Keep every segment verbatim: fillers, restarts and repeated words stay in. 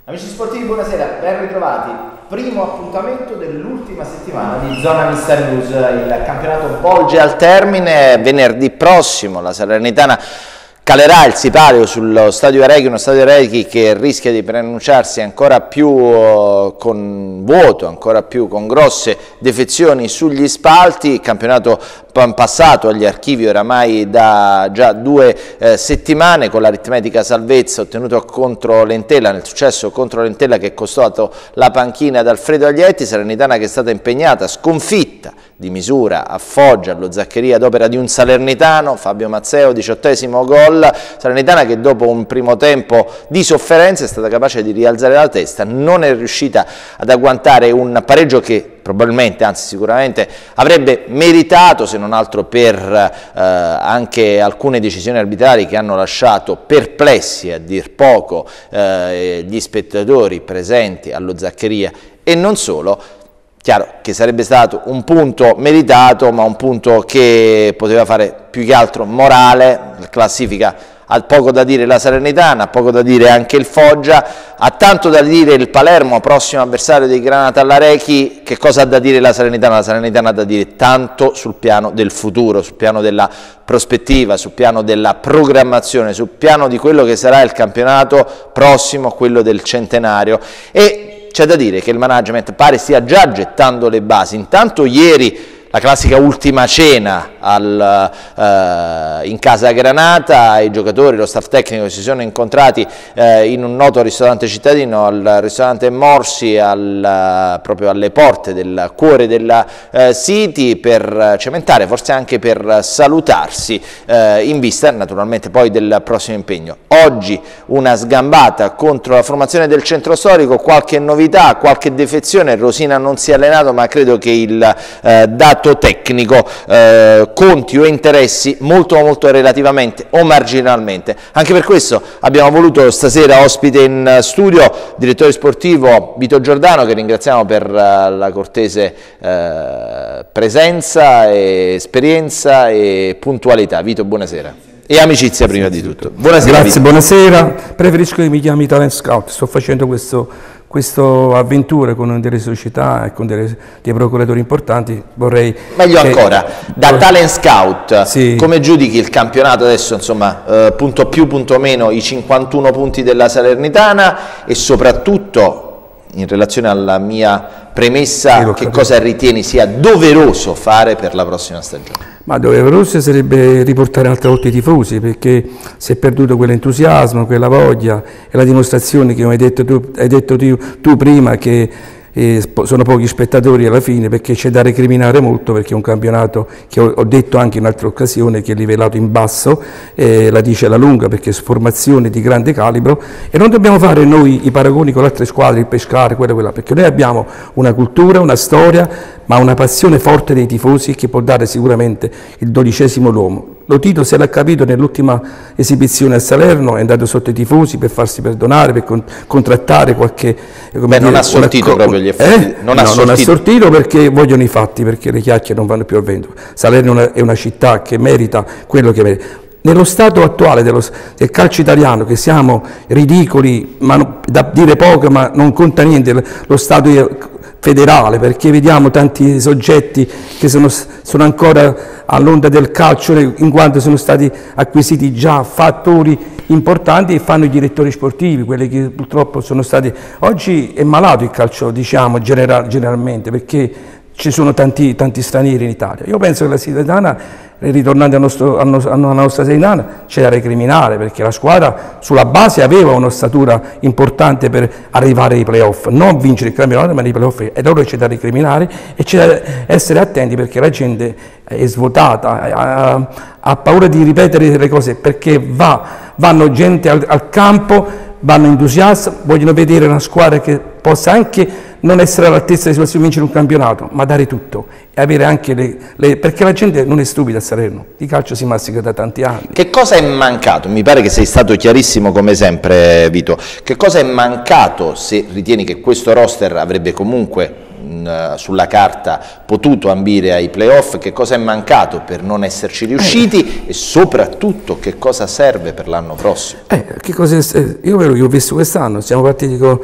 Amici sportivi, buonasera, ben ritrovati. Primo appuntamento dell'ultima settimana di Zona Mista News. Il campionato volge al termine. Venerdì prossimo la Salernitana calerà il sipario sullo Stadio Arechi, uno Stadio Arechi che rischia di preannunciarsi ancora più uh, con vuoto, ancora più con grosse defezioni sugli spalti. Il campionato passato agli archivi oramai da già due eh, settimane, con l'aritmetica salvezza ottenuta contro l'Entella, nel successo contro l'Entella che è costato la panchina ad Alfredo Aglietti. Salernitana che è stata impegnata, sconfitta di misura a Foggia, allo Zaccheria, ad opera di un salernitano, Fabio Mazzeo, diciottesimo gol. Salernitana che dopo un primo tempo di sofferenza è stata capace di rialzare la testa, non è riuscita ad agguantare un pareggio che probabilmente, anzi sicuramente, avrebbe meritato, se non altro per eh, anche alcune decisioni arbitrali che hanno lasciato perplessi, a dir poco, eh, gli spettatori presenti allo Zaccheria e non solo. Chiaro che sarebbe stato un punto meritato, ma un punto che poteva fare più che altro morale. La classifica ha poco da dire la Salernitana, ha poco da dire anche il Foggia, ha tanto da dire il Palermo, prossimo avversario dei Granata all'Arechi. Che cosa ha da dire la Salernitana? La Salernitana ha da dire tanto sul piano del futuro, sul piano della prospettiva, sul piano della programmazione, sul piano di quello che sarà il campionato prossimo, quello del centenario. E c'è da dire che il management pare stia già gettando le basi. Intanto ieri la classica ultima cena al, eh, in casa Granata, i giocatori, lo staff tecnico si sono incontrati eh, in un noto ristorante cittadino, al ristorante Morsi, al, proprio alle porte del cuore della eh, City, per cementare, forse anche per salutarsi, eh, in vista naturalmente poi del prossimo impegno. Oggi una sgambata contro la formazione del centro storico, qualche novità, qualche defezione. Rosina non si è allenato, ma credo che il eh, dato tecnico eh, conti o interessi molto molto relativamente o marginalmente. Anche per questo abbiamo voluto stasera ospite in studio direttore sportivo Vito Giordano, che ringraziamo per uh, la cortese uh, presenza, e esperienza e puntualità. Vito, buonasera. E amicizia prima di tutto. Buonasera. Grazie, Vito. Buonasera. Preferisco che mi chiami Talent Scout, sto facendo questo questa avventura con delle società e con delle, dei procuratori importanti. Vorrei meglio che, ancora, da Talent Scout, sì. Come giudichi il campionato adesso, insomma, eh, punto più, punto meno, i cinquantuno punti della Salernitana, e soprattutto in relazione alla mia premessa, sì, che capito. Cosa ritieni sia doveroso fare per la prossima stagione? Ma doveroso sarebbe riportare un'altra volta i tifosi, perché si è perduto quell'entusiasmo, quella voglia e la dimostrazione che, come hai detto tu, hai detto tu, tu prima, che eh, sono pochi spettatori alla fine, perché c'è da recriminare molto, perché è un campionato che ho, ho detto anche in un'altra occasione che è livellato in basso, eh, la dice alla lunga, perché è formazione di grande calibro, e non dobbiamo fare noi i paragoni con le altre squadre, il Pescara, quella, quella, perché noi abbiamo una cultura, una storia, ma una passione forte dei tifosi che può dare sicuramente il dodicesimo l'uomo. Lo Tito se l'ha capito nell'ultima esibizione a Salerno, è andato sotto i tifosi per farsi perdonare, per con, contrattare qualche... Beh, dire, non ha sortito proprio gli effetti. Eh? Non, no, ha sortito. non ha sortito perché vogliono i fatti, perché le chiacchiere non vanno più al vento. Salerno è una, è una città che merita quello che merita. Nello stato attuale dello, del calcio italiano, che siamo ridicoli, ma no, da dire poco, ma non conta niente, lo stato federale, perché vediamo tanti soggetti che sono, sono ancora all'onda del calcio, in quanto sono stati acquisiti già fattori importanti e fanno i direttori sportivi, quelli che purtroppo sono stati... Oggi è malato il calcio, diciamo, general, generalmente, perché ci sono tanti, tanti stranieri in Italia. Io penso che la Salernitana, ritornando al nostro, al nostro, alla nostra Salernitana, c'è da recriminare, perché la squadra sulla base aveva un'ossatura importante per arrivare ai playoff, non vincere il campionato, ma nei playoff, ed ora c'è da recriminare e c'è da essere attenti, perché la gente è svuotata, ha, ha paura di ripetere le cose, perché va, vanno gente al, al campo, vanno entusiasti, vogliono vedere una squadra che possa anche non essere all'altezza di vincere un campionato, ma dare tutto e avere anche le, le... perché la gente non è stupida a Salerno, di calcio si mastica da tanti anni. Che cosa è mancato? Mi pare che sei stato chiarissimo come sempre, Vito. Che cosa è mancato, se ritieni che questo roster avrebbe comunque in, sulla carta potuto ambire ai playoff, che cosa è mancato per non esserci riusciti eh. e soprattutto che cosa serve per l'anno prossimo? Eh, che cosa è, io ve l'ho visto quest'anno, siamo partiti con,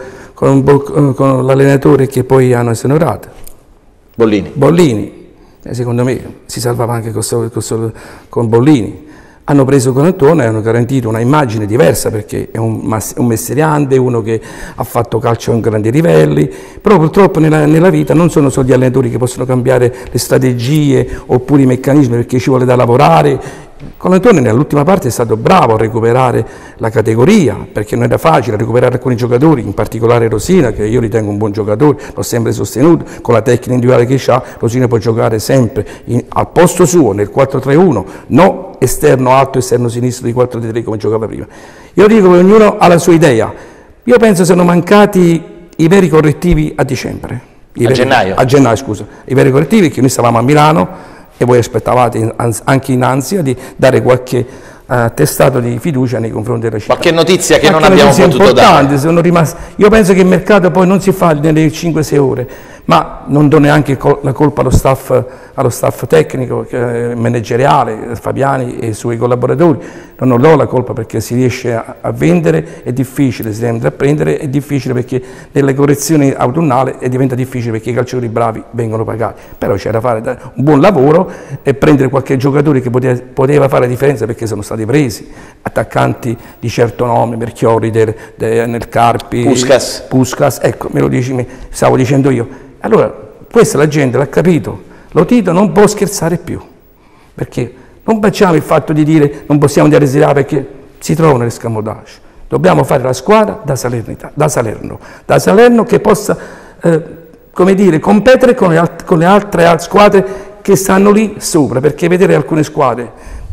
con, con l'allenatore che poi hanno esonerato. Bollini. Bollini, eh, secondo me si salvava anche con, con, con Bollini. Hanno preso Colantone e hanno garantito una immagine diversa, perché è un, un mestieriante, uno che ha fatto calcio a grandi livelli, però purtroppo nella, nella vita non sono solo gli allenatori che possono cambiare le strategie oppure i meccanismi, perché ci vuole da lavorare. Colantone nell'ultima parte è stato bravo a recuperare la categoria, perché non era facile recuperare alcuni giocatori, in particolare Rosina, che io ritengo un buon giocatore, l'ho sempre sostenuto, con la tecnica individuale che ha, Rosina può giocare sempre in, al posto suo, nel quattro tre uno, no esterno alto, esterno sinistro di quattro tre tre come giocava prima. Io dico che ognuno ha la sua idea, io penso siano mancati i veri correttivi a dicembre. I a veri, gennaio? A gennaio, scusa, i veri correttivi, che noi stavamo a Milano, e voi aspettavate anche in ansia di dare qualche uh, testato di fiducia nei confronti della città. Qualche notizia che qualche non abbiamo potuto dare. Sono rimasti. Io penso che il mercato poi non si fa nelle cinque sei ore, ma non do neanche col la colpa allo staff, allo staff tecnico, eh, manageriale, Fabiani e i suoi collaboratori, non do la colpa, perché si riesce a, a vendere, è difficile, si deve a prendere, è difficile perché nelle correzioni autunnali è diventa difficile perché i calciatori bravi vengono pagati, però c'era fare un buon lavoro e prendere qualche giocatore che poteva, poteva fare la differenza, perché sono stati presi attaccanti di certo nome, Merchiori, del, del, nel Carpi, Puskas. Puskas, ecco, me lo dici, me, stavo dicendo io. Allora, questa la gente l'ha capito, lo Tito non può scherzare più, perché non facciamo il fatto di dire non possiamo andare a residere perché si trovano l'escamotage, dobbiamo fare la squadra da Salernità, da Salerno, da Salerno che possa, eh, come dire, competere con le, con le altre squadre che stanno lì sopra, perché vedere alcune squadre,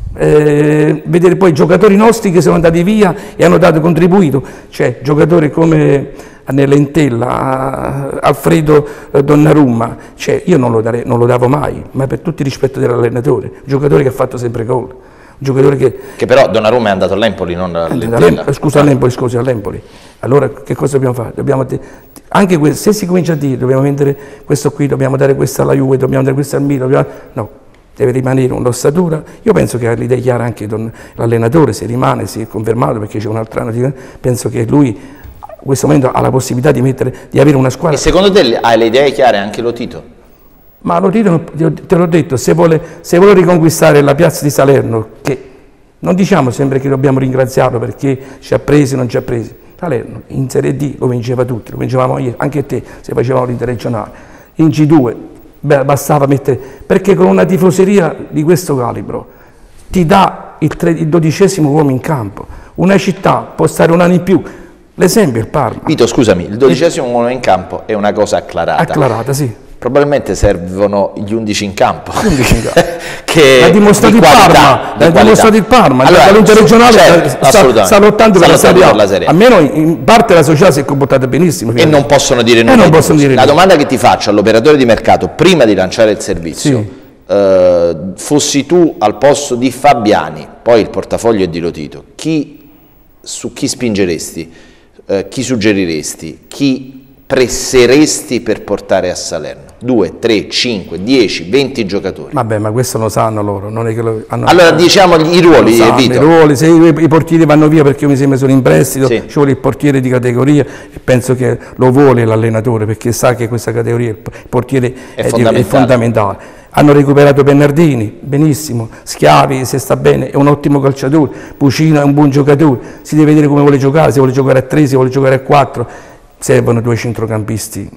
eh, vedere poi giocatori nostri che sono andati via e hanno dato contribuito, cioè giocatori come Nell'Entella, Alfredo Donnarumma, cioè io non lo, darei, non lo davo mai, ma per tutto il rispetto dell'allenatore, un giocatore che ha fatto sempre gol, un giocatore che... Che però Donnarumma è andato all'Empoli, non all'Entella. Scusa, all'Empoli, scusa, all'Empoli. Allora che cosa dobbiamo fare? Dobbiamo, anche questo, se si comincia a dire dobbiamo vendere questo qui, dobbiamo dare questo alla Juve, dobbiamo dare questo al Milan, dobbiamo... no, deve rimanere un'ossatura. Io penso che ha l'idea chiara anche l'allenatore, se rimane, se è confermato, perché c'è un altro anno, penso che lui... in questo momento ha la possibilità di, mettere, di avere una squadra. E secondo te hai le idee chiare anche lo Tito? Ma lo Tito, te l'ho detto, se vuole, se vuole riconquistare la piazza di Salerno, che non diciamo sempre che dobbiamo ringraziarlo perché ci ha presi, non ci ha presi. Salerno in Serie D lo vinceva tutti, lo vincevamo io, anche te, se facevamo l'interregionale. In G due beh, bastava mettere, perché con una tifoseria di questo calibro ti dà il, tre, il dodicesimo uomo in campo. Una città può stare un anno in più. L'esempio è il Parma. Vito, scusami, il dodicesimo uomo in campo è una cosa acclarata. Acclarata, sì. Probabilmente servono gli undici in campo. undici in campo. che l'ha dimostrato il Parma, l'ha dimostrato il Parma, allora, l'interregionale certo, sta, sta lottando per la Serie A. Serie A. Almeno in parte la società si è comportata benissimo. E non possono dire nulla. Non possono dire la nulla. Domanda che ti faccio all'operatore di mercato, prima di lanciare il servizio, sì. eh, fossi tu al posto di Fabiani, poi il portafoglio è di Lo Tito, chi, su chi spingeresti? Uh, chi suggeriresti, chi presseresti per portare a Salerno? due, tre, cinque, dieci, venti giocatori. Vabbè, ma questo lo sanno loro, non è che lo hanno... Allora diciamo i ruoli, sanno, Vito. I ruoli, se i, i portieri vanno via perché io mi sembra sono in prestito, sì. Ci vuole il portiere di categoria e penso che lo vuole l'allenatore perché sa che questa categoria, il portiere è, è, fondamentale. è fondamentale. Hanno recuperato Bernardini, benissimo, Schiavi se sta bene, è un ottimo calciatore, Pucino è un buon giocatore, si deve vedere come vuole giocare, se vuole giocare a tre, se vuole giocare a quattro, servono due centrocampisti,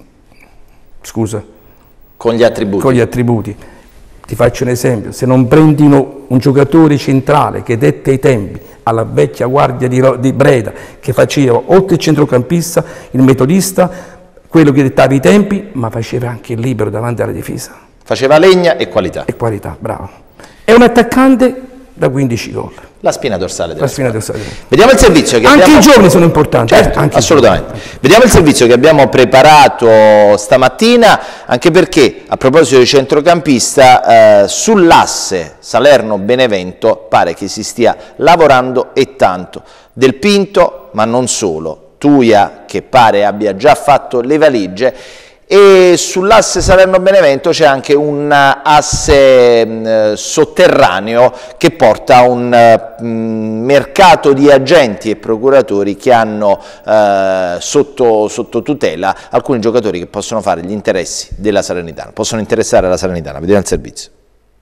scusa. Con gli attributi. Con gli attributi. Ti faccio un esempio, se non prendi un giocatore centrale che dette i tempi alla vecchia guardia di, di Breda, che faceva oltre il centrocampista, il metodista, quello che dettava i tempi, ma faceva anche il libero davanti alla difesa. Faceva legna e qualità. E qualità, bravo. È un attaccante da quindici gol. La spina dorsale della La spina dorsale. Vediamo il servizio che anche abbiamo... i giovani sono importanti. Certo, eh? anche assolutamente. Vediamo il servizio che abbiamo preparato stamattina, anche perché a proposito di centrocampista, eh, sull'asse Salerno-Benevento pare che si stia lavorando e tanto. Del Pinto, ma non solo. Tuia, che pare abbia già fatto le valigie, e sull'asse Salerno-Benevento c'è anche un asse mh, sotterraneo che porta a un mh, mercato di agenti e procuratori che hanno eh, sotto, sotto tutela alcuni giocatori che possono fare gli interessi della Salernitana, possono interessare la Salernitana. Vediamo il servizio.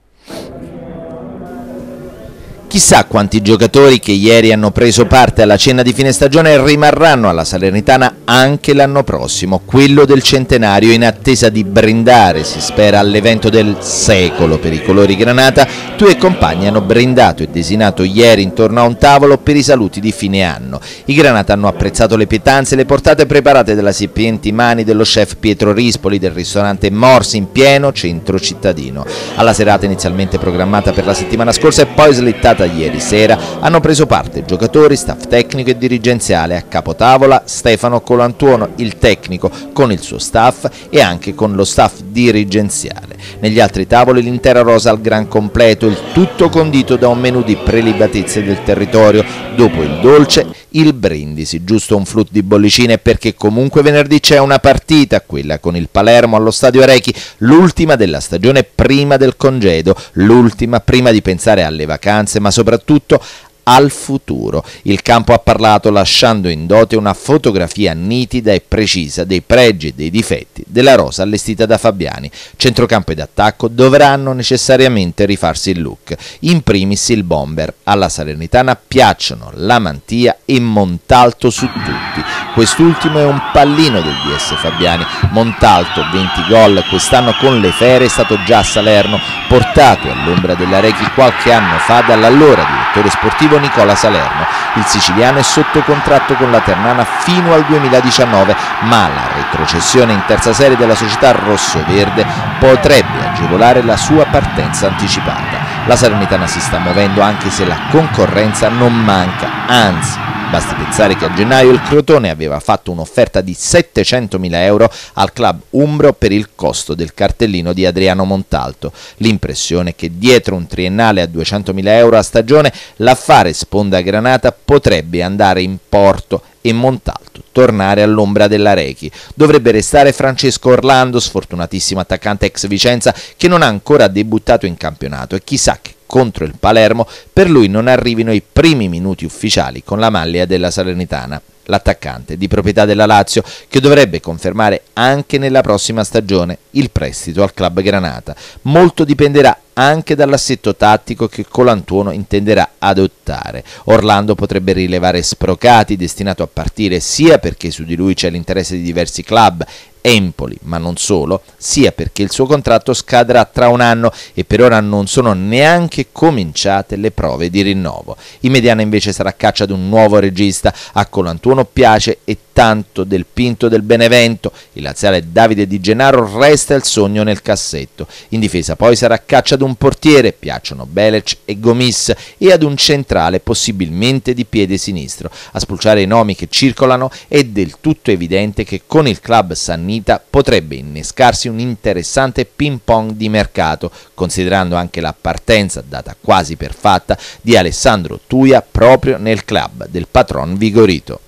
Chissà quanti giocatori che ieri hanno preso parte alla cena di fine stagione rimarranno alla Salernitana anche l'anno prossimo, quello del centenario, in attesa di brindare, si spera, all'evento del secolo per i colori granata. Due compagni hanno brindato e desinato ieri intorno a un tavolo per i saluti di fine anno. I granata hanno apprezzato le pietanze e le portate preparate dalle sapienti mani dello chef Pietro Rispoli del ristorante Morsi in pieno centro cittadino. Alla serata inizialmente programmata per la settimana scorsa e poi slittata ieri sera hanno preso parte giocatori, staff tecnico e dirigenziale. A capotavola Stefano Colantuono, il tecnico, con il suo staff e anche con lo staff dirigenziale. Negli altri tavoli l'intera rosa al gran completo, il tutto condito da un menù di prelibatezze del territorio. Dopo il dolce, il brindisi, giusto un flute di bollicine, perché comunque venerdì c'è una partita, quella con il Palermo allo Stadio Arechi, l'ultima della stagione prima del congedo, l'ultima prima di pensare alle vacanze, ma soprattutto al futuro. Il campo ha parlato lasciando in dote una fotografia nitida e precisa dei pregi e dei difetti della rosa allestita da Fabiani. Centrocampo ed attacco dovranno necessariamente rifarsi il look. In primis il bomber. Alla Salernitana piacciono la Mantia e Montalto su tutti. Quest'ultimo è un pallino del D S Fabiani. Montalto, venti gol quest'anno con le Fere, è stato già a Salerno, portato all'ombra dell'Arechi qualche anno fa dall'allora direttore sportivo Nicola Salerno. Il siciliano è sotto contratto con la Ternana fino al duemiladiciannove, ma la retrocessione in terza serie della società rossoverde potrebbe agevolare la sua partenza anticipata. La Salernitana si sta muovendo anche se la concorrenza non manca, anzi basti pensare che a gennaio il Crotone aveva fatto un'offerta di settecentomila euro al club umbro per il costo del cartellino di Adriano Montalto. L'impressione è che dietro un triennale a duecentomila euro a stagione l'affare sponda granata potrebbe andare in porto e Montalto tornare all'ombra dell'Arechi. Dovrebbe restare Francesco Orlando, sfortunatissimo attaccante ex Vicenza che non ha ancora debuttato in campionato, e chissà che contro il Palermo per lui non arrivino i primi minuti ufficiali con la maglia della Salernitana. L'attaccante di proprietà della Lazio che dovrebbe confermare anche nella prossima stagione il prestito al club granata. Molto dipenderà anche dall'assetto tattico che Colantuono intenderà adottare. Orlando potrebbe rilevare Sprocati, destinato a partire sia perché su di lui c'è l'interesse di diversi club, Empoli, ma non solo, sia perché il suo contratto scadrà tra un anno e per ora non sono neanche cominciate le prove di rinnovo. In mediana invece sarà caccia ad un nuovo regista. A Colantuono piace e tanto del Pinto del Benevento. Il laziale Davide Di Gennaro resta il sogno nel cassetto. In difesa poi sarà caccia ad un portiere, piacciono Belec e Gomis, e ad un centrale possibilmente di piede sinistro. A spulciare i nomi che circolano è del tutto evidente che con il club sannita potrebbe innescarsi un interessante ping pong di mercato, considerando anche la partenza data quasi per fatta di Alessandro Tuia proprio nel club del patron Vigorito.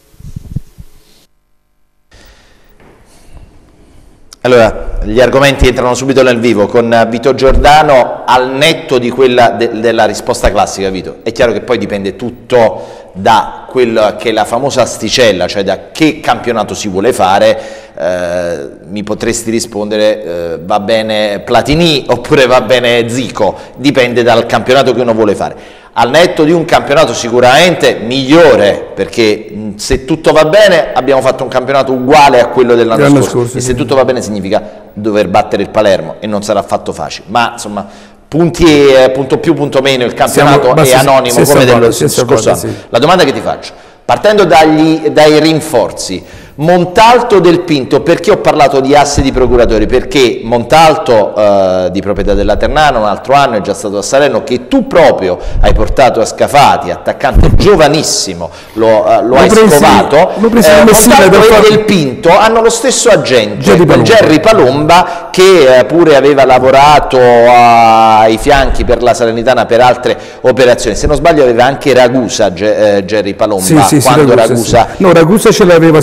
Allora, gli argomenti entrano subito nel vivo con Vito Giordano. Al netto di quella de della risposta classica, Vito, è chiaro che poi dipende tutto da quella che è la famosa asticella, cioè da che campionato si vuole fare. Eh, mi potresti rispondere eh, va bene Platini oppure va bene Zico, dipende dal campionato che uno vuole fare. Al netto di un campionato sicuramente migliore, perché mh, se tutto va bene abbiamo fatto un campionato uguale a quello dell'anno scorso, scorso, e se sì. tutto va bene significa dover battere il Palermo e non sarà affatto facile, ma insomma punti eh, punto più punto meno il campionato Siamo, è anonimo come dello scorso anno. Sì. La domanda che ti faccio, partendo dagli, dai rinforzi, Montalto del Pinto, perché ho parlato di asse di procuratori? Perché Montalto eh, di proprietà della Ternana un altro anno è già stato a Salerno, che tu proprio hai portato a Scafati, attaccante giovanissimo, lo, uh, lo hai presi, scovato. Lo presi eh, Montalto e del Pinto hanno lo stesso agente, Jerry Palomba, Jerry Palomba che eh, pure aveva lavorato ai fianchi per la Salernitana per altre operazioni. Se non sbaglio aveva anche Ragusa, eh, Jerry Palomba, sì, sì, quando sì, Ragusa... Sì. No, Ragusa ce l'aveva Sorrentino.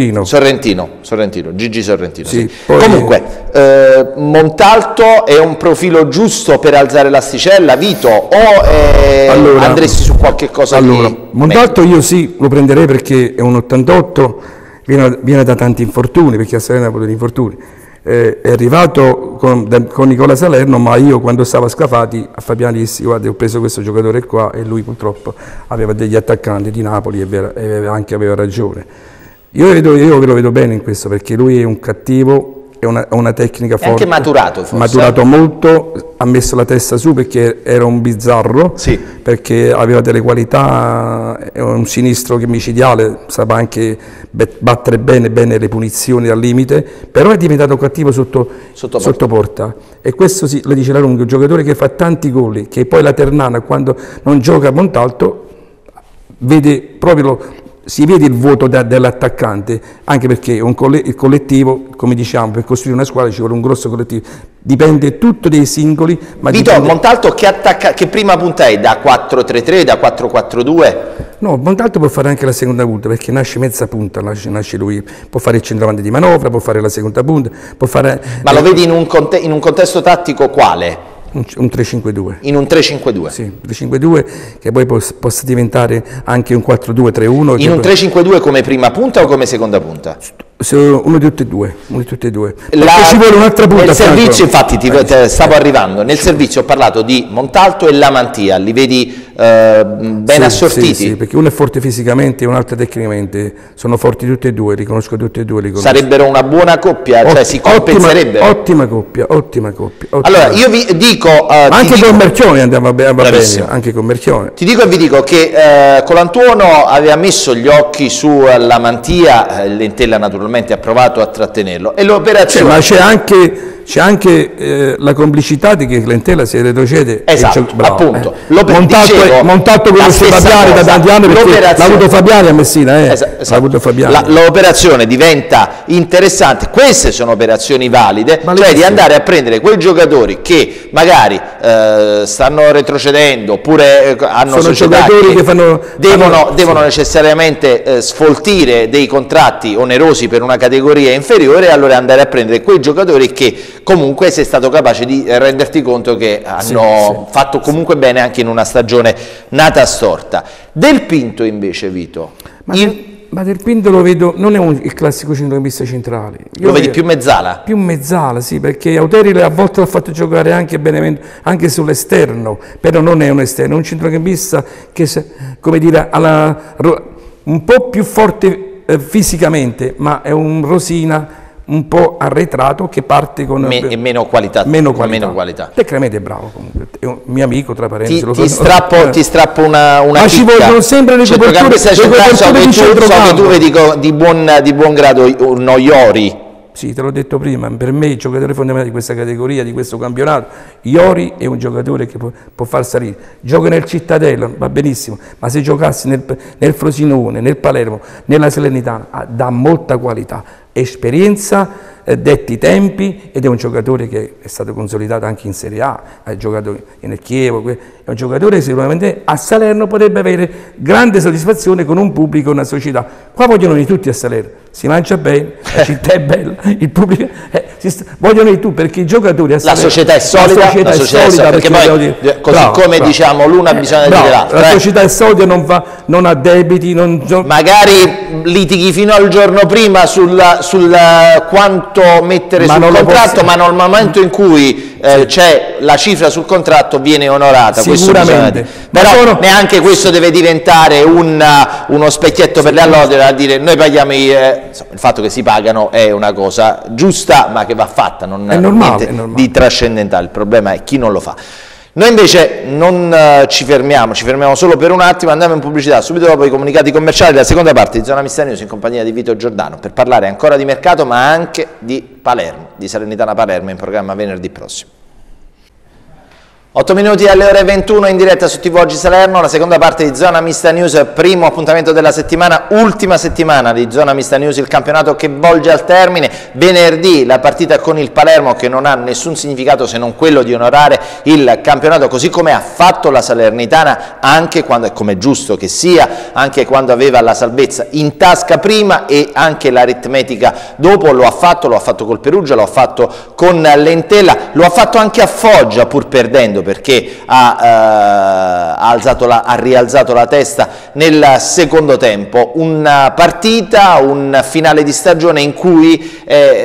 Sorrentino. Sorrentino, Sorrentino, Gigi Sorrentino. Sì, sì. poi... Comunque, eh, Montalto è un profilo giusto per alzare l'asticella, Vito, o eh, allora, andresti su qualche cosa allora, di Montalto meglio? Io sì, lo prenderei perché è un ottantotto, viene, viene da tanti infortuni, perché a Salerno ha avuto degli infortuni. Eh, è arrivato con, da, con Nicola Salerno, ma io quando stavo a Scafati a Fabiani dissi: guarda, ho preso questo giocatore qua, e lui purtroppo aveva degli attaccanti di Napoli e, vera, e anche aveva ragione. Io, vedo, io ve lo vedo bene in questo, perché lui è un cattivo, è una, una tecnica forte. È anche maturato forse. Maturato molto, ha messo la testa su perché era un bizzarro, sì. perché aveva delle qualità, è un sinistro che micidiale, sapeva anche battere bene, bene le punizioni al limite, però è diventato cattivo sotto, sotto, porta. sotto porta. E questo sì, lo dice la lunga, un giocatore che fa tanti gol, che poi la Ternana quando non gioca a Montalto vede proprio lo, si vede il vuoto dell'attaccante, anche perché un coll il collettivo, come diciamo, per costruire una squadra ci vuole un grosso collettivo, dipende tutto dai singoli. Ma Vito, dipende... Montalto che, attacca, che prima punta è? Da quattro tre tre, da quattro quattro due? No, Montalto può fare anche la seconda punta, perché nasce mezza punta, nasce, nasce lui, può fare il centravanti di manovra, può fare la seconda punta, può fare... Ma lo vedi in un, in un contesto tattico quale? Un tre cinque due. In un tre cinque due? Sì, un tre cinque due che poi possa, possa diventare anche un quattro due tre uno. In un tre cinque due come prima punta o come seconda punta? Uno di tutti e due, uno di tutti e due. La, ci vuole un'altra punta. Nel servizio, infatti, ti, eh, stavo eh, arrivando, nel servizio ho parlato di Montalto e Lamantia, li vedi eh, ben sì, assortiti? Sì, sì, perché uno è forte fisicamente e un altro tecnicamente, sono forti tutti e due, riconosco tutti e due. Riconosco. Sarebbero una buona coppia, Ott cioè si compenserebbero? Ottima, ottima coppia, ottima coppia. Ottima allora, coppia. io vi dico... Uh, Ma anche dico, con Merchione andiamo va bene, anche con Merchione. Ti dico e vi dico che eh, Colantuono aveva messo gli occhi su Lamantia, eh, Lentella naturalmente ha provato a trattenerlo, e l'operazione... Ma c'è anche... C'è anche eh, la complicità di che Lentella si retrocede. Esatto, appunto. Eh. Montalto, dicevo, Montalto conosce Fabiani da tanti anni, perché l'ha avuto Fabiani a Messina. Eh. Esatto, esatto. L'operazione diventa interessante, queste sono operazioni valide, ma cioè di andare a prendere quei giocatori che magari eh, stanno retrocedendo, oppure hanno sono società giocatori che, che fanno, devono, fanno, devono sì. necessariamente eh, sfoltire dei contratti onerosi per una categoria inferiore, e allora andare a prendere quei giocatori che comunque sei stato capace di renderti conto che hanno sì, sì, fatto comunque sì. bene anche in una stagione nata storta. Del Pinto invece, Vito? Ma, in... del, ma Del Pinto lo vedo, non è un, il classico centrocampista centrale. Io lo vedi più mezzala? Più mezzala, sì, perché Auterile a volte l'ha fatto giocare anche Benevento, anche sull'esterno, però non è un esterno, è un centrocampista che, come dire, alla, un po' più forte eh, fisicamente, ma è un Rosina un po' arretrato, che parte con Me, e meno qualità, meno qualità. Meno qualità. Tecnicamente è bravo comunque, è un mio amico, tra parentesi. Ti, lo ti, strappo, ti strappo una, una ma chicca. ci vogliono sempre le coperture, cioè, le coperture so, di so che tu vedi di buon, di buon grado uno Iori. Sì, te l'ho detto prima, per me il giocatore fondamentale di questa categoria, di questo campionato, Iori è un giocatore che può, può far salire. Gioca nel Cittadello, va benissimo, ma se giocassi nel, nel Frosinone, nel Palermo, nella Salernitana, ah, dà molta qualità, esperienza, eh, detti tempi, ed è un giocatore che è stato consolidato anche in Serie A, ha giocato nel Chievo, è un giocatore che sicuramente a Salerno potrebbe avere grande soddisfazione con un pubblico e una società. Qua vogliono di tutti a Salerno, si mangia bene, la città è bella, il pubblico eh, si sta, vogliono di tutti, perché i giocatori a Salerno, la società è solida, la società, la società è solida, perché, perché poi dire, così bravo, come bravo. diciamo l'una bisogna eh, dire l'altra. La eh. società è solida, non, va, non ha debiti, non magari litighi fino al giorno prima sul, sul quanto mettere ma sul contratto, ma nel momento in cui eh, sì. c'è la cifra sul contratto viene onorata. Sicuramente. Questo però sono... neanche questo deve diventare un, uno specchietto sì. per le allodole, a dire noi paghiamo i, eh, insomma, il fatto che si pagano è una cosa giusta ma che va fatta, non è normale, niente è normale. di trascendentale, il problema è chi non lo fa. Noi invece non uh, ci fermiamo, ci fermiamo solo per un attimo, andiamo in pubblicità, subito dopo i comunicati commerciali della seconda parte di Zona Mistera News in compagnia di Vito Giordano, per parlare ancora di mercato ma anche di Palermo, di Salernitana Palermo, in programma venerdì prossimo. otto minuti alle ore ventuno in diretta su T V Oggi Salerno, la seconda parte di Zona Mista News, primo appuntamento della settimana, ultima settimana di Zona Mista News, il campionato che volge al termine. Venerdì la partita con il Palermo, che non ha nessun significato se non quello di onorare il campionato, così come ha fatto la Salernitana, anche quando, è come giusto che sia, anche quando aveva la salvezza in tasca prima e anche l'aritmetica dopo. Lo ha fatto, lo ha fatto col Perugia, lo ha fatto con l'Entella, lo ha fatto anche a Foggia pur perdendo, perché ha, eh, ha, alzato la, ha rialzato la testa nel secondo tempo. Una partita, un finale di stagione in cui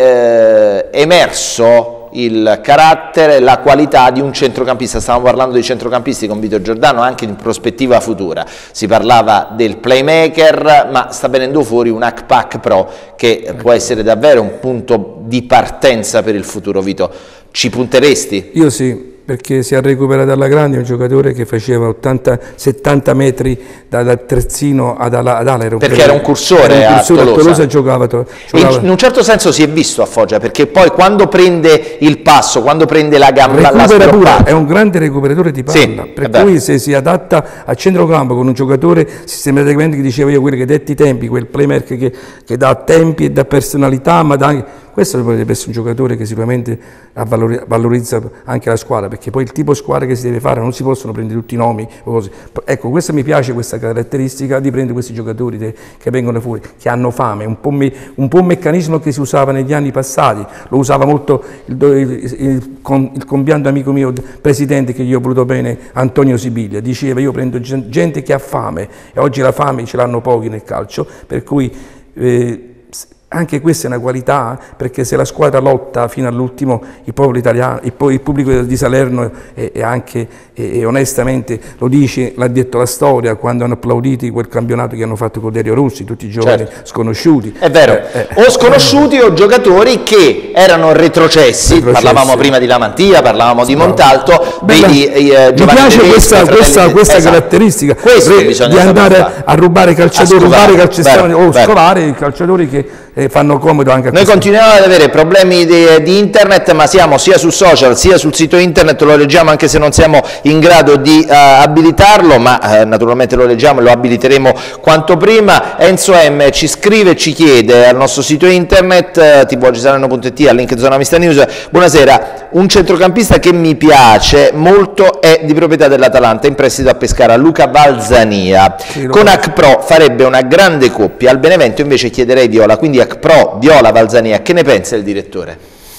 è eh, emerso il carattere, la qualità di un centrocampista. Stavamo parlando di centrocampisti con Vito Giordano anche in prospettiva futura, si parlava del playmaker, ma sta venendo fuori un Akpak Pro che può essere davvero un punto di partenza per il futuro. Vito, ci punteresti? Io sì, perché si è recuperato alla grande, un giocatore che faceva ottanta settanta metri da, da terzino ad ala, ad ala, era un perché era un cursore, era un cursore a Tolosa, a Tolosa giocava, giocava. In, in un certo senso si è visto a Foggia, perché poi quando prende il passo, quando prende la gamba, recupera la pure, è un grande recuperatore di palla, sì, per cui se si adatta a centrocampo con un giocatore sistematicamente, che dicevo io, quello che detti i tempi, quel playmaker che, che dà tempi e dà personalità, ma dà anche, questo potrebbe essere un giocatore che sicuramente valorizza anche la squadra, perché poi il tipo di squadra che si deve fare non si possono prendere tutti i nomi o cose. Ecco, questo mi piace, questa caratteristica di prendere questi giocatori de, che vengono fuori, che hanno fame, un po', me, un po' un meccanismo che si usava negli anni passati, lo usava molto il, il, il, il, il compianto amico mio presidente, che io ho voluto bene, Antonio Sibiglia, diceva: io prendo gente che ha fame, e oggi la fame ce l'hanno pochi nel calcio, per cui eh, anche questa è una qualità, perché se la squadra lotta fino all'ultimo, il popolo italiano, il, il pubblico di Salerno e, e anche e, e onestamente lo dice, l'ha detto la storia, quando hanno applaudito quel campionato che hanno fatto con Derio Rossi, tutti i giovani, certo, sconosciuti. È vero, eh, o sconosciuti eh, o giocatori che erano retrocessi, retrocessi. Parlavamo prima di Lamantia, parlavamo di Montalto, Bella, vedi eh, mi piace Tedeschi, questa, questa, questa esatto. caratteristica, questo re, di andare fare. a rubare calciatori, a rubare calciatori o scovare i calciatori che eh, fanno comodo anche a noi. Continuiamo ad avere problemi di, di internet, ma siamo sia su social sia sul sito internet, lo leggiamo anche se non siamo in grado di uh, abilitarlo, ma uh, naturalmente lo leggiamo e lo abiliteremo quanto prima. Enzo M ci scrive e ci chiede al nostro sito internet uh, t v oggi salerno punto it, al link Zona Mista News: buonasera, un centrocampista che mi piace molto è di proprietà dell'Atalanta, in prestito a Pescara, Luca Valzania. Sì, con Akpro farebbe una grande coppia, al Benevento invece chiederei Viola, quindi Akpro, Viola, Valzania. Che ne pensa il direttore?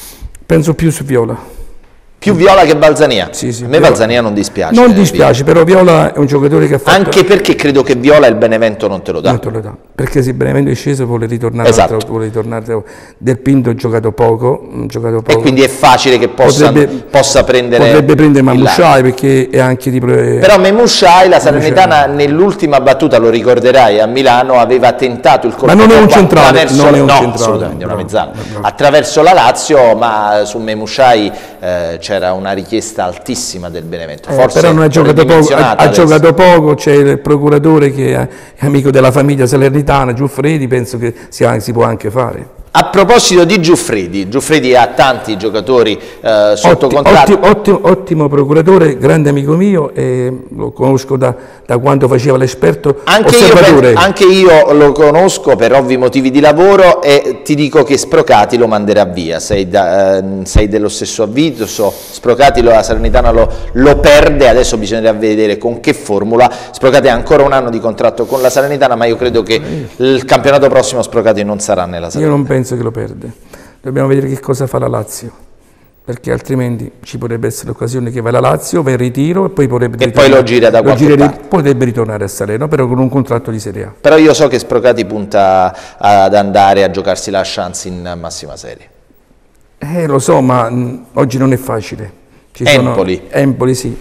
Penso più su Viola. Più Viola che Valzania? Sì, sì, a me Viola. Valzania non dispiace. Non dispiace, però Viola è un giocatore che ha fatto... Anche perché credo che Viola il Benevento non te lo dà. Non te lo dà, perché se il Benevento è sceso vuole ritornare, esatto. altro, vuole ritornare. Del Pinto ha giocato poco, giocato poco. E quindi è facile che possa, potrebbe, possa prendere... Potrebbe prendere Mamushai, perché è anche di... Però Mamushai, la Salernitana nell'ultima battuta, lo ricorderai, a Milano aveva tentato il colpo. Ma non è un centrale, non è un no, centrale. assolutamente, una mezzala. Attraverso la Lazio, ma su Mamushai eh, c'era una richiesta altissima del Benevento, forse eh, però non ha giocato poco, ha, ha giocato poco, c'è il procuratore che è amico della famiglia salernitana, Giuffredi, penso che si, si può anche fare. A proposito di Giuffredi, Giuffredi ha tanti giocatori eh, sotto Otti, contratto. Ottimo, ottimo, ottimo procuratore, grande amico mio, e lo conosco da, da quando faceva l'esperto osservatore. Io, anche io lo conosco per ovvi motivi di lavoro e ti dico che Sprocati lo manderà via, sei, da, eh, sei dello stesso avviso, Sprocati, la Salernitana lo, lo perde, adesso bisognerà vedere con che formula. Sprocati ha ancora un anno di contratto con la Salernitana, ma io credo che il campionato prossimo Sprocati non sarà nella Salernitana. Io non penso che lo perde, dobbiamo vedere che cosa fa la Lazio, perché altrimenti ci potrebbe essere l'occasione che va la Lazio, va in ritiro e poi potrebbe, e poi lo gira da qualche gira, parte. Potrebbe ritornare a Salerno, però con un contratto di Serie A. Però io so che Sprocati punta ad andare a giocarsi la chance in massima serie. Eh, lo so, ma mh, oggi non è facile. Ci Empoli. Sono, Empoli, sì.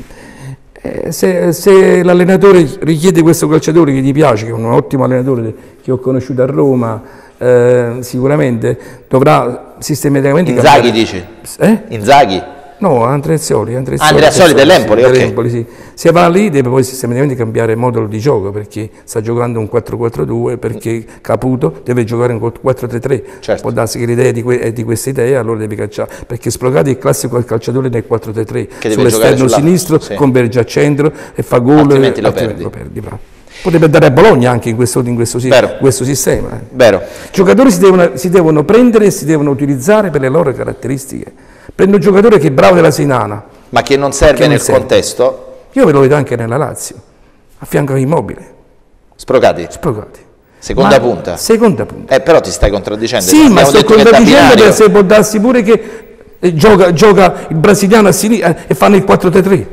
Eh, se, se l'allenatore richiede questo calciatore che gli piace, che è un ottimo allenatore che ho conosciuto a Roma, eh, sicuramente dovrà sistematicamente... Inzaghi cambiare. Dici? Eh? Inzaghi? No, Andreazzoli, Andreazzoli, Andreazzoli dell'Empoli, ok. dell'Empoli, sì. Se va lì deve poi sistematicamente cambiare modulo di gioco, perché sta giocando un quattro quattro due, perché Caputo deve giocare un quattro tre tre. Certo. Può darsi che l'idea di, que è di questa idea, allora devi cacciare, perché Splocati è il classico calciatore del quattro tre tre, sull'esterno sinistro, sì. Converge a centro e fa gol, altrimenti lo altrimenti perdi. Lo perdi bravo. Potrebbe andare a Bologna anche in questo, in questo, in questo sistema. Eh. Vero. I giocatori si devono, si devono prendere e si devono utilizzare per le loro caratteristiche. Prendo un giocatore che è bravo della Seinana. Ma che non serve che nel non serve. contesto? Io ve lo vedo anche nella Lazio, a fianco a Immobile. Sprocati? Sprocati. Seconda ma punta? Seconda punta. Eh, però ti stai contraddicendo. Sì, ma sto contraddicendo perché se può darsi pure che eh, gioca, gioca il brasiliano a sinistra eh, e fanno il quattro tre tre.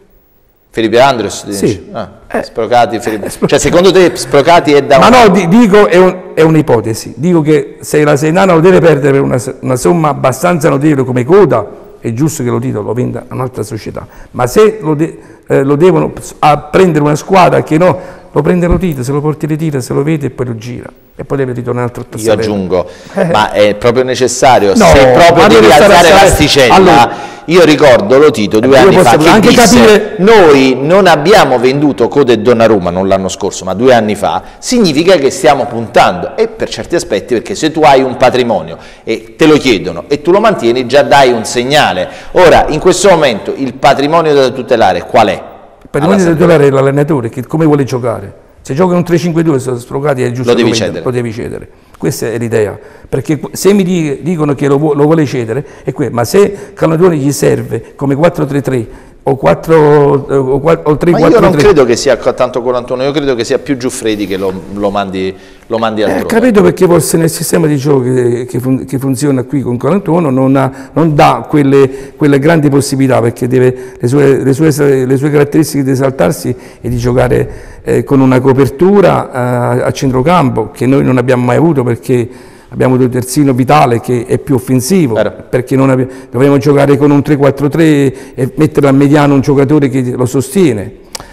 Felipe Andres? Sì. Ah, eh, Sprocati, Felipe. Cioè secondo te Sprocati è da ma un... no, di, dico è, un, è un'ipotesi, dico che se la Seinana lo deve perdere per una, una somma abbastanza notevole come quota, è giusto che lo titolo lo venda a un'altra società, ma se lo, de, eh, lo devono a prendere una squadra che no, lo prende lo tira, se lo porti le tira, se lo vede e poi lo gira e poi deve ritornare al trotto. Io aggiungo, eh. ma è proprio necessario, no, se proprio devi alzare l'asticella, allora, io ricordo Lotito due anni fa che anche disse, capire... noi non abbiamo venduto Coda e Donnarumma, non l'anno scorso ma due anni fa, significa che stiamo puntando, e per certi aspetti, perché se tu hai un patrimonio e te lo chiedono e tu lo mantieni già dai un segnale. Ora in questo momento il patrimonio da tutelare qual è? Il patrimonio da tutelare è l'allenatore, che come vuole giocare. Se gioca un tre cinque due sono Sprocati, è giusto lo devi, lo, cedere. lo devi cedere. Questa è l'idea, perché se mi dicono che lo, lo vuole cedere è quello, ma se Calatone gli serve come quattro tre tre o quattro o, o tre quattro tre, ma io non credo che sia tanto Colantuono, io credo che sia più Giuffredi che lo, lo mandi, lo mandi altrove. Eh, capito, perché forse nel sistema di gioco che, che, fun che funziona qui con Colantuono non, ha, non dà quelle, quelle grandi possibilità, perché deve, le, sue, le, sue, le sue caratteristiche di esaltarsi e di giocare eh, con una copertura eh, a centrocampo che noi non abbiamo mai avuto, perché abbiamo un terzino Vitale che è più offensivo, Vero. perché non dovremmo giocare con un tre quattro tre e mettere a mediano un giocatore che lo sostiene.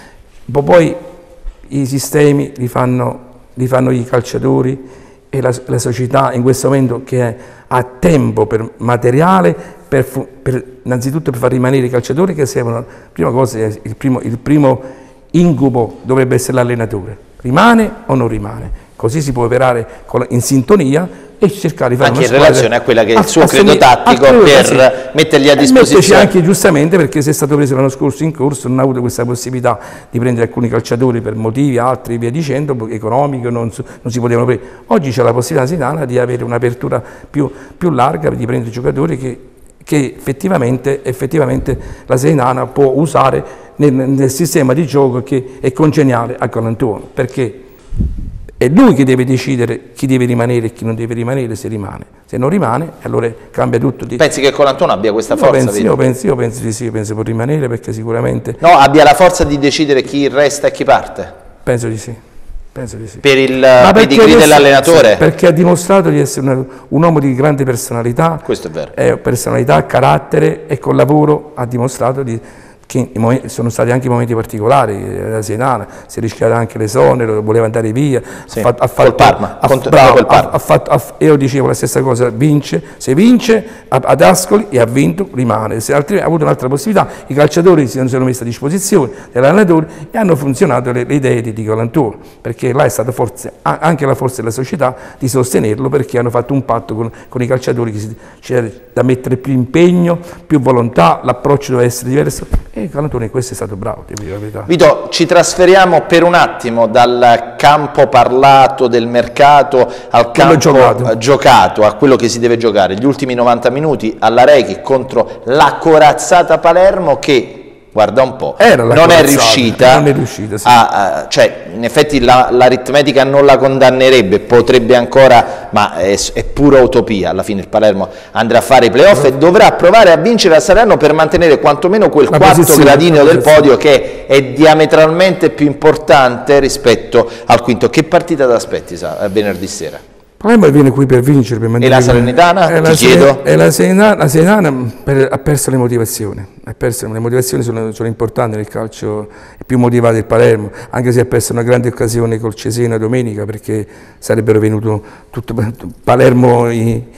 Poi i sistemi li fanno, li fanno i calciatori e la, la società in questo momento, che ha tempo per materiale, per, per, innanzitutto per far rimanere i calciatori che servono. Prima cosa, il primo, il primo incubo dovrebbe essere l'allenatore, rimane o non rimane? Così si può operare in sintonia e cercare di fare anche una in relazione a quella che è il suo credo tattico per sì. mettergli a disposizione. Anche giustamente, perché se è stato preso l'anno scorso in corso non ha avuto questa possibilità di prendere alcuni calciatori per motivi, altri via dicendo, economico, non, non si potevano prendere. Oggi c'è la possibilità Seinana di avere un'apertura più, più larga, di prendere giocatori che, che effettivamente, effettivamente la Seinana può usare nel, nel sistema di gioco che è congeniale a Colantuono, perché è lui che deve decidere chi deve rimanere e chi non deve rimanere, se rimane. Se non rimane, allora cambia tutto. Di... Pensi che Colantuono abbia questa forza? Io penso, io penso, io penso di sì, io penso può rimanere, perché sicuramente... No, abbia la forza di decidere chi resta e chi parte? Penso di sì. Penso di sì. Per il pedigree dell'allenatore? Sì, perché ha dimostrato di essere una, un uomo di grande personalità. Questo è vero. Eh, personalità, carattere, e col lavoro ha dimostrato di... che sono stati anche momenti particolari, la Seinana, si è rischiato anche l'esonero, voleva andare via, sì, ha fatto, ha fatto, col Parma, ha, Conto, bravo, col Parma. Ha, ha fatto, ha, io dicevo la stessa cosa, vince, se vince ad Ascoli e ha vinto rimane, se altrimenti ha avuto un'altra possibilità, i calciatori si sono messi a disposizione dell'allenatore e hanno funzionato le, le idee di Colantuono, perché là è stata forza, anche la forza della società di sostenerlo, perché hanno fatto un patto con, con i calciatori, che c'era da mettere più impegno, più volontà, l'approccio doveva essere diverso. E Colantuono in questo è stato bravo, devo dire la verità. Vito, ci trasferiamo per un attimo dal campo parlato del mercato al campo giocato. giocato, a quello che si deve giocare. Gli ultimi novanta minuti alla Rechi contro la corazzata Palermo, che guarda un po', non è riuscita, non è riuscita sì. a, a, cioè in effetti l'aritmetica non la condannerebbe, potrebbe ancora, ma è, è pura utopia. Alla fine il Palermo andrà a fare i playoff e dovrà provare a vincere a Salerno per mantenere quantomeno quel la quarto gradino del podio, che è diametralmente più importante rispetto al quinto. Che partita ti aspetti sa, venerdì sera? Il Palermo viene qui per vincere, per e la Salernitana? E ti chiedo? E la Seinana, la Seinana per, ha perso le motivazioni, ha perso, le motivazioni sono, sono importanti nel calcio, è più motivato il Palermo, anche se ha perso una grande occasione col Cesena domenica, perché sarebbero venuto tutto Palermo, i,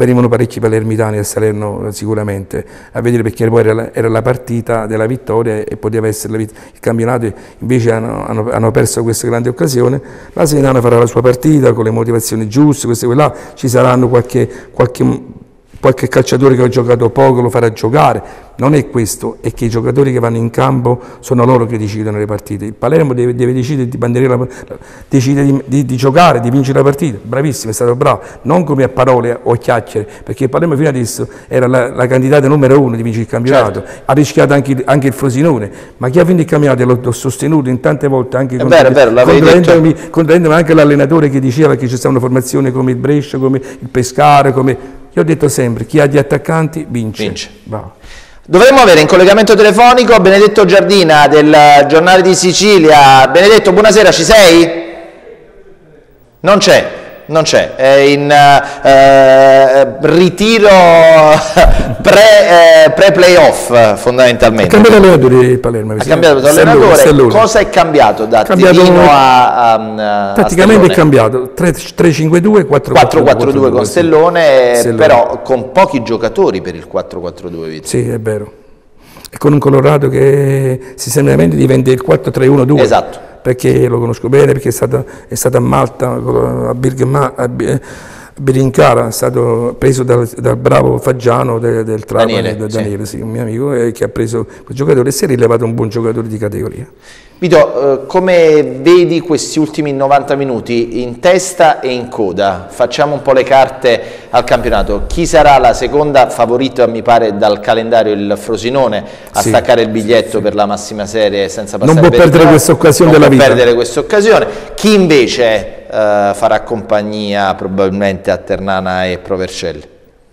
venivano parecchi palermitani a Salerno sicuramente a vedere, perché poi era la, era la partita della vittoria e poteva essere la vit- il campionato, invece hanno, hanno, hanno perso questa grande occasione. La Salernitana farà la sua partita con le motivazioni giuste, queste e là, ci saranno qualche, qualche, qualche calciatore che ha giocato poco lo farà giocare. Non è questo, è che i giocatori che vanno in campo sono loro che decidono le partite. Il Palermo deve, deve decidere, di, la, decide di, di, di giocare, di vincere la partita. Bravissimo, è stato bravo, non come a parole o a chiacchiere, perché il Palermo fino adesso era la, la candidata numero uno di vincere il campionato. Certo. Ha rischiato anche, anche il Frosinone, ma chi ha vinto il campionato l'ho sostenuto in tante volte, anche contraendomi anche l'allenatore che diceva che c'è stata una formazione come il Brescia, come il Pescara, come... Io ho detto sempre, chi ha gli attaccanti vince. vince. Dovremmo avere in collegamento telefonico Benedetto Giardina del Giornale di Sicilia. Benedetto, buonasera, ci sei? Non c'è, non c'è, è in eh, ritiro pre-playoff eh, fondamentalmente. Ha cambiato allenatore di Palermo. Ha cambiato allenatore, cosa è cambiato da cambiato, Tivino a, a, a Tatticamente è cambiato, tre cinque due, quattro quattro due con Stellone, Stellone, però con pochi giocatori per il quattro quattro due. Sì, è vero. E con un Colorado che sistematicamente diventa il quattro tre uno due. Esatto. Perché lo conosco bene, perché è stato, è stato a Malta, a, Birgma, a Birincara, è stato preso dal, dal bravo Faggiano del, del Trapani, Daniele, da Daniele sì. Sì, un mio amico, eh, che ha preso quel giocatore e si è rilevato un buon giocatore di categoria. Vito, eh, come vedi questi ultimi novanta minuti in testa e in coda? Facciamo un po' le carte al campionato. Chi sarà la seconda favorita, mi pare, dal calendario il Frosinone a sì, staccare il biglietto sì, per la massima serie senza passare non può per perdere questa occasione della vita. Non può perdere questa occasione. Chi invece Uh, farà compagnia probabilmente a Ternana e Provercelli?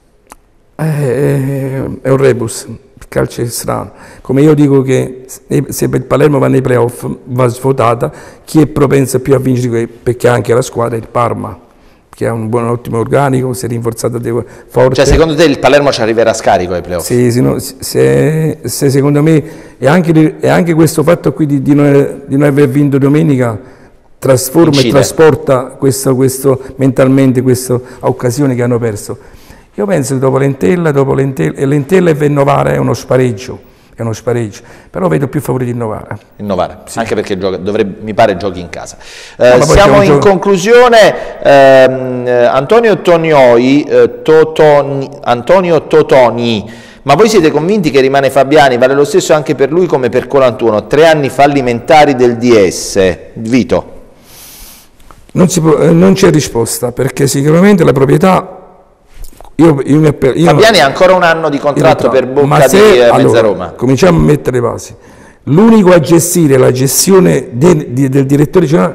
Eh, è un rebus, il calcio è strano. Come io dico che se per il Palermo va nei playoff va svuotata, chi è propenso più a vincere, perché anche la squadra è il Parma, che ha un buon ottimo organico, si è rinforzato forte. Cioè secondo te il Palermo ci arriverà scarico ai playoff? Sì, sì, no, se, se secondo me è anche, è anche questo fatto qui di, di, non, di non aver vinto domenica trasforma Incide. e trasporta questo, questo, mentalmente questa occasione che hanno perso. Io penso che dopo Lentella, dopo Lentella, e Lentella e Novara è uno spareggio, è uno spareggio, però vedo più favorito il Novara. Il Novara, sì. Anche perché gioca, dovrebbe, mi pare giochi in casa. Eh, no, siamo in gioco... conclusione, ehm, Antonio Tonioi, eh, Totoni, Antonio Totoni, ma voi siete convinti che rimane Fabiani? Vale lo stesso anche per lui come per Colantuono, tre anni fallimentari del D S. Vito? Non, non c'è risposta, perché sicuramente la proprietà... Io, io mi appello, io Fabiani ha ancora un anno di contratto per Bocca se, di allora, Mezzaroma. Cominciamo a mettere le basi. L'unico a gestire la gestione del, del direttore generale,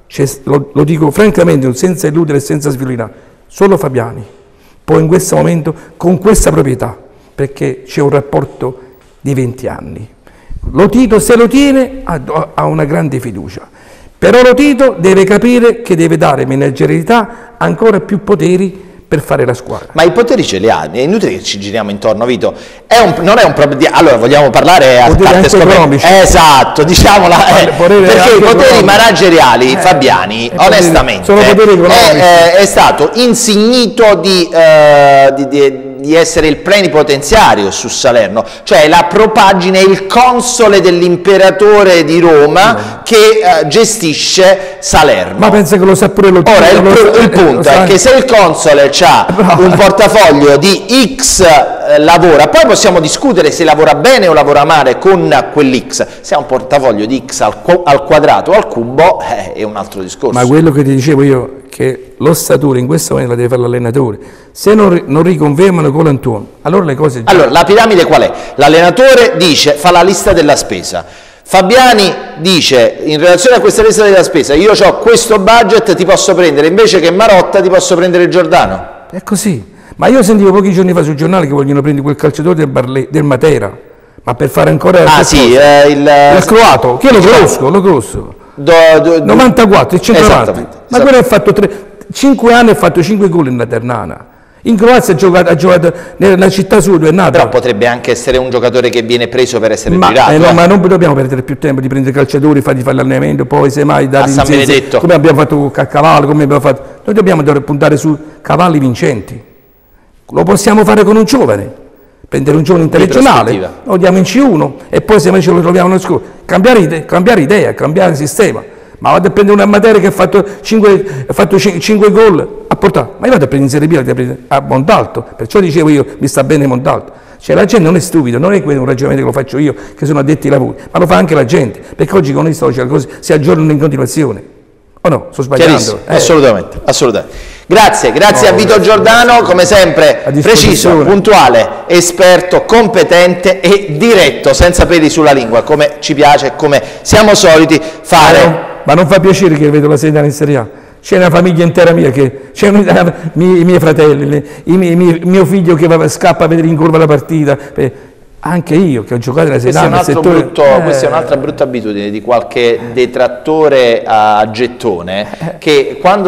lo, lo dico francamente, senza illudere e senza svillinare, solo Fabiani. Poi in questo momento, con questa proprietà, perché c'è un rapporto di venti anni. Lo Tito, se lo tiene, ha, ha una grande fiducia. Però lo Tito deve capire che deve dare managerialità, ancora più poteri per fare la squadra. Ma i poteri ce li ha, è inutile che ci giriamo intorno, Vito. È un, non è un problema. Allora, vogliamo parlare a parte economici. Esatto, diciamola. Eh, perché i poteri manageriali, eh, Fabiani, eh, onestamente, sono poteri economici. È, è stato insignito di, eh, di, di di essere il plenipotenziario su Salerno, cioè la propagine, il console dell'imperatore di Roma no. che uh, gestisce Salerno. Ma pensa che lo sa pure lo Ora il, lo, il punto è che se il console ha un portafoglio di X eh, lavora, poi possiamo discutere se lavora bene o lavora male con quell'X, se ha un portafoglio di X al, al quadrato o al cubo eh, è un altro discorso. Ma quello che ti dicevo io, che l'ossatura in questo momento la deve fare l'allenatore, se non, non riconfermano Colantuono, allora le cose... Allora, la piramide qual è? L'allenatore dice, fa la lista della spesa, Fabiani dice, in relazione a questa lista della spesa, io ho questo budget, ti posso prendere, invece che Marotta ti posso prendere Giordano. È così, ma io sentivo pochi giorni fa sul giornale che vogliono prendere quel calciatore del, Barle, del Matera, ma per fare ancora... Ah sì, eh, il... il croato, che io lo conosco, lo conosco. Do, do, do, novantaquattro, il centravanti, ma quello ha fatto cinque anni, ha fatto cinque gol in Ternana. In Croazia ha giocato, ha giocato nella città sua dove è nato. Però potrebbe anche essere un giocatore che viene preso per essere ma, girato. Eh no, eh. ma non dobbiamo perdere più tempo di prendere calciatori, fargli fare l'allenamento, poi semmai dare a San Benedetto. Come abbiamo fatto con Cavallo, come abbiamo fatto. Noi dobbiamo puntare su cavalli vincenti. Lo possiamo fare con un giovane, prendere un giovane interregionale, lo diamo in C uno e poi se invece lo troviamo nel scuola, cambiare, ide cambiare idea, cambiare sistema. Ma vado a prendere una materia che ha fatto cinque gol a portare, ma io vado a prendere in Serie B a Montalto, perciò dicevo io mi sta bene Montalto. Cioè la gente non è stupida, non è un ragionamento che lo faccio io, che sono addetti ai lavori, ma lo fa anche la gente, perché oggi con i social cose si aggiornano in continuazione. O no? Sto sbagliando? Eh. Assolutamente, assolutamente. Grazie, grazie no, a Vito Giordano, come sempre preciso, puntuale, esperto, competente e diretto, senza peli sulla lingua, come ci piace, come siamo soliti fare. Ma, no, ma non fa piacere che vedo la Serenitana in Serie A? C'è una famiglia intera mia, che c'è i miei fratelli, le, i miei, mio figlio che va, scappa a vedere in curva la partita, anche io che ho giocato nella Serenitana. Questo è un altro brutto, eh, questa è un'altra brutta abitudine di qualche detrattore a gettone, che quando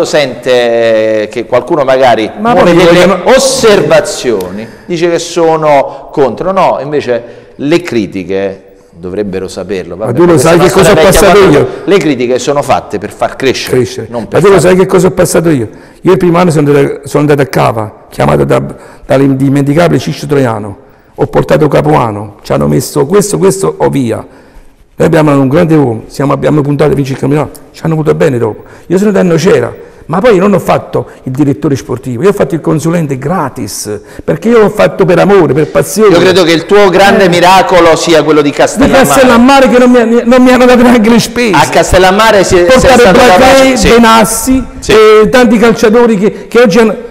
sente che qualcuno magari ma muove delle vogliono... osservazioni dice che sono contro, no, invece le critiche dovrebbero saperlo. Vabbè, ma tu lo sai che cosa ho passato io? Le critiche sono fatte per far crescere, crescere. Non per ma tu lo far... sai che cosa ho passato io? Io il primo anno sono andato, sono andato a Cava, chiamato da, dall'indimenticabile Ciccio Troiano, ho portato Capuano, ci hanno messo questo, questo o via. Noi abbiamo un grande uomo, siamo, abbiamo puntato a vincere il campionato, ci hanno avuto bene dopo. Io sono andato a Nocera, ma poi non ho fatto il direttore sportivo, io ho fatto il consulente gratis, perché io l'ho fatto per amore, per passione. Io credo che il tuo grande eh. miracolo sia quello di Castellammare. Di Castellammare che non mi, non mi hanno dato neanche le spese. A Castellammare si è portare Blacquet, sì. Benassi, sì. E tanti calciatori che, che oggi hanno...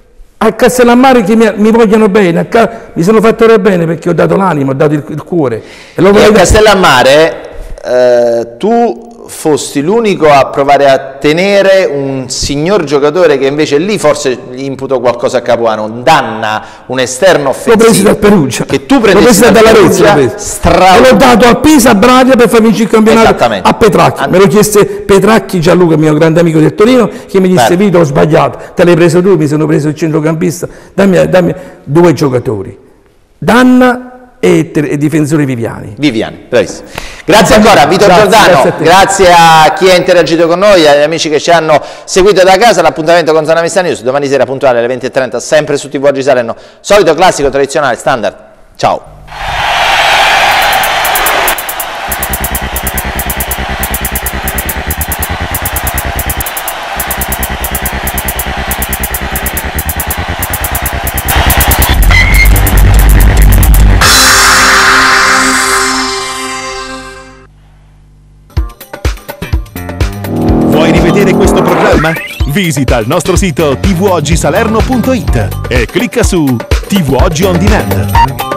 A Castellammare che mi, mi vogliono bene, a, mi sono fatto bene perché ho dato l'animo, ho dato il, il cuore. E, e a Castellammare eh, tu fosti l'unico a provare a tenere un signor giocatore che invece lì forse gli imputò qualcosa a Capuano, un Danna, un esterno offensivo. L'ho preso dal Perugia, che tu prendesti dal Perugia, e l'ho dato a Pisa, a Braga per far vincere il campionato a Petracchi. Me lo chiese Petracchi Gianluca, mio grande amico del Torino, che mi disse: Vito, ho sbagliato, te l'hai preso tu, mi sono preso il centrocampista, dammi, dammi due giocatori, Danna e, e difensore Viviani. Viviani, bravissimo. Grazie ancora a Vito grazie, Giordano, grazie a, grazie a chi ha interagito con noi, agli amici che ci hanno seguito da casa. L'appuntamento con Zona Mista News domani sera puntuale alle venti e trenta, sempre su T V Oggi Salerno. Solito, classico, tradizionale, standard. Ciao. Questo programma? Visita il nostro sito t v oggi salerno punto it e clicca su T V Oggi On Demand.